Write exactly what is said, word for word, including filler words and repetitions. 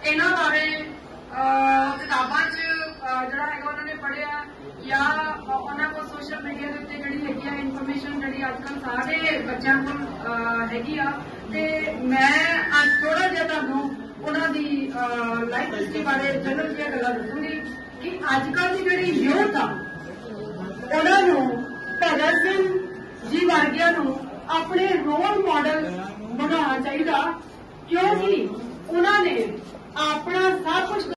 इन्हां बारे किताबां च जिहड़ा हैगा उन्हां ने पढ़िया या उन्हां को सोशल मीडिया के उत्ते जिहड़ी हैगी आ इनफॉर्मेशन जिहड़ी अजकल सारे बच्चों को हैगी आ ते मैं अज थोड़ा जिहा तुहानूं उन्हां दी लाइफ हिस्ट्री बारे जनरल जिहा गल्लां दसूंगी कि अजकल की जिहड़ी यूथ आ उन्हां नूं भगत सिंह जी वर्गियां नूं अपने रोल मॉडल बनाना चाहिए क्योंकि उन्होंने अपना सब कुछ